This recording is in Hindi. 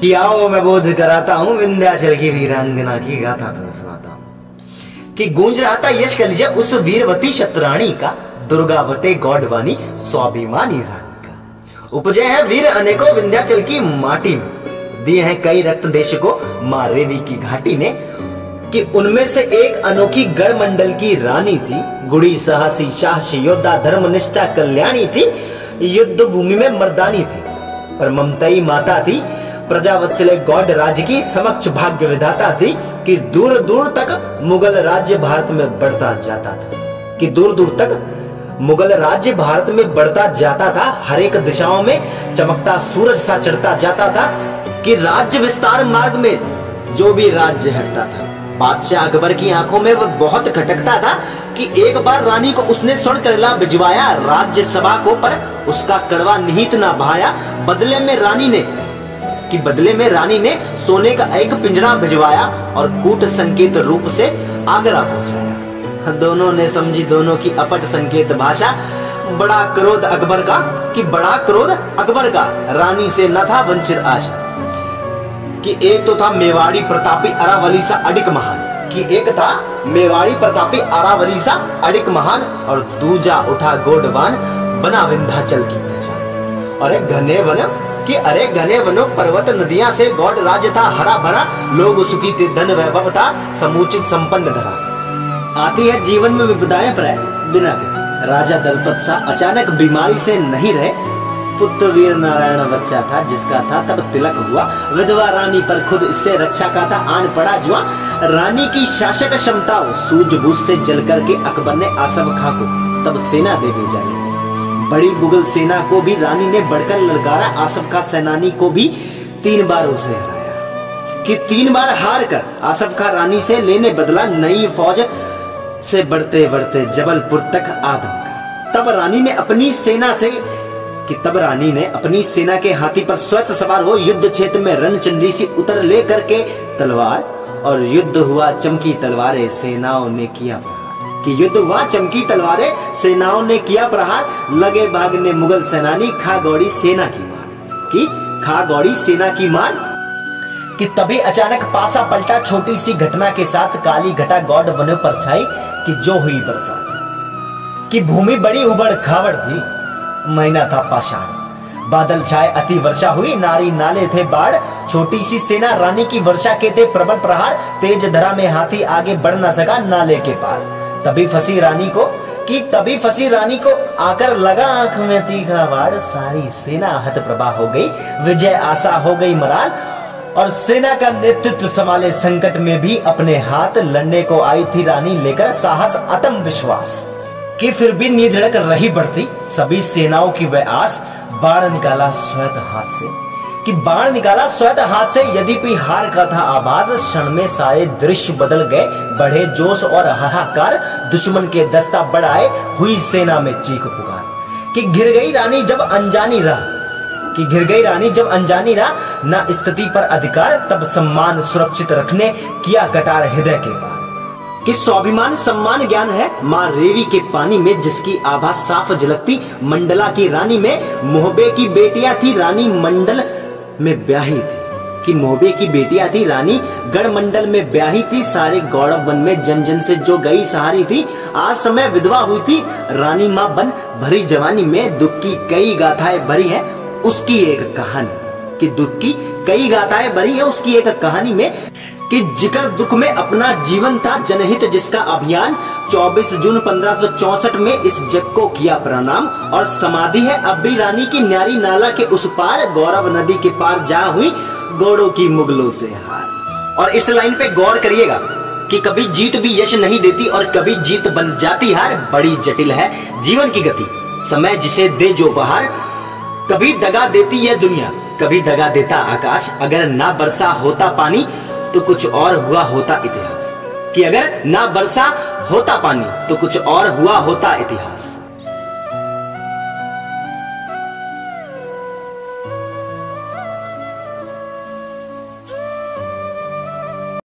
कि आओ मैं बोध कराता हूँ, विंध्याचल की वीरांगना की गाथा तुम्हें सुनाता हूँ। कि गूंज रहा था यश कलिजा उस वीरवती शतराणी का, दुर्गावते गौडवानी स्वाभिमानी रानी का। उपजे है वीर अनेकों विंध्याचल की माटी में, दिए हैं कई रक्त देश को मां रेवी की घाटी ने। कि उनमें से एक अनोखी गढ़ मंडल की रानी थी, गुड़ी साहसी साहसी योद्धा धर्मनिष्ठा कल्याणी थी, युद्ध भूमि में मर्दानी थी, पर ममताई माता थी, प्रजावत्सले गौड़ राज्य की समक्ष भाग्य विधाता थी। कि दूर दूर तक मुगल राज्य भारत में बढ़ता जाता था, कि दूर दूर तक मुगल राज्य भारत में बढ़ता जाता था, हर एक दिशाओं में चमकता सूरज सा चढ़ता जाता था। कि राज्य विस्तार मार्ग में जो भी राज्य हटता था, बादशाह अकबर की आंखों में वह बहुत खटकता था। कि एक बार रानी को उसने स्वर्ण करेला भिजवाया राज्य सभा को, पर उसका कड़वा निहित ना भाया। बदले में रानी ने सोने का एक पिंजरा भिजवाया और कूट संकेत रूप से आगरा पहुंचाया। दोनों ने समझी दोनों की अपट संकेत भाषा, बड़ा क्रोध अकबर का, कि बड़ा क्रोध अकबर का, रानी से न था वंचित आशा। कि एक तो था मेवाड़ी प्रतापी अरावली सा अडिक महान, कि एक था मेवाड़ी प्रतापी अरावली सा अडिक महान, और दूजा उठा गोडवान बना विंध्याचल की पहचान। और अरे घने वनों पर्वत नदियां से गौड़ राज्य था हरा भरा, लोग सुखी थे धन वैभव था समुचित संपन्न धरा। आती है जीवन में विपदाएं पर बिना कहे, राजा दलपत सा अचानक बीमारी से नहीं रहे, पुत्र वीर नारायण बच्चा था जिसका था तब तिलक हुआ। विधवा रानी पर खुद इससे रक्षा का था आन पड़ा जुआ। रानी की शासक क्षमताओं सूझबूझ से जल करके अकबर ने आसफ खां को तब सेना दे भेजा। बड़ी मुगल सेना को भी रानी ने बढ़कर ललकारा, आसफ खां सेनानी को भी 3 बार उसे हराया। कि 3 बार हार कर आसफ खां रानी से लेने बदला नई फौज से बढ़ते बढ़ते जबलपुर तक आदम का। तब रानी ने अपनी सेना के हाथी पर स्वयं सवार हो युद्ध क्षेत्र में रणचंडी सी उतर ले करके तलवार, और युद्ध हुआ चमकी तलवारें सेनाओं ने किया प्रहार। कि युद्ध हुआ चमकी तलवारें सेनाओं ने किया प्रहार, लगे भागने मुगल सेनानी खा गौड़ी सेना की मार। कि तभी अचानक पासा पलटा छोटी सी घटना के साथ, काली घटा गौड़ वनों पर छाई कि जो हुई बरसात। कि भूमि बड़ी उबड़ खाबड़ थी, महीना था पाषाण, बादल छाए अति वर्षा हुई, नारी नाले थे बाढ़, छोटी सी सेना रानी की वर्षा के थे प्रबल प्रहार, तेज धरा में हाथी आगे बढ़ न सका नाले के पार। तभी फंसी रानी को आकर लगा आंख में तीखा वार, सारी सेना हतप्रभा हो गई, विजय आशा हो गई मराल, और सेना का नेतृत्व संभाले संकट में भी अपने हाथ, लड़ने को आई थी रानी लेकर साहस आत्म विश्वास। कि फिर भी नींद धड़क रही बढ़ती सभी सेनाओं की वह आस, बाण निकाला स्वयं हाथ से, यद्यपि हार का था आभास, क्षण में सारे दृश्य बदल गए, बढ़े जोश और हाहाकार, दुश्मन के दस्ता बढ़ाए, हुई सेना में चीख पुकार। कि घिर गई रानी जब अनजानी रहा, न स्थिति पर अधिकार, तब सम्मान सुरक्षित रखने किया कटार हृदय के पार। कि स्वाभिमान सम्मान ज्ञान है मां रेवी के पानी में, जिसकी आभा साफ झलकती मंडला की रानी में। मोहबे की बेटियां थी रानी मंडल में ब्याही थी, कि मोहबे की बेटियां थी रानी गढ़ मंडल में ब्याही थी, सारे गौरव वन में जन जन से जो गई सहारी थी। आज समय विधवा हुई थी रानी मां बन भरी जवानी में, दुख की कई गाथाएं भरी है उसकी एक कहानी। कि दुख की कई गाथाएं भरी है उसकी एक कहानी में। कि जिकर दुख में अपना जीवन था, जनहित जिसका अभियान, 24 जून 1564 में इस जग को किया प्रणाम, और समाधि है अब भी रानी की न्यारी नाला के उस पार, गौरव नदी के पार जहाँ हुई घोड़ों की मुगलों से हार। और इस लाइन पे गौर करिएगा कि कभी जीत भी यश नहीं देती और कभी जीत बन जाती हार, बड़ी जटिल है जीवन की गति, समय जिसे दे जो बहार। कभी दगा देती यह दुनिया, कभी दगा देता आकाश, अगर ना बरसा होता पानी तो कुछ और हुआ होता इतिहास। कि अगर ना बरसा होता पानी तो कुछ और हुआ होता इतिहास।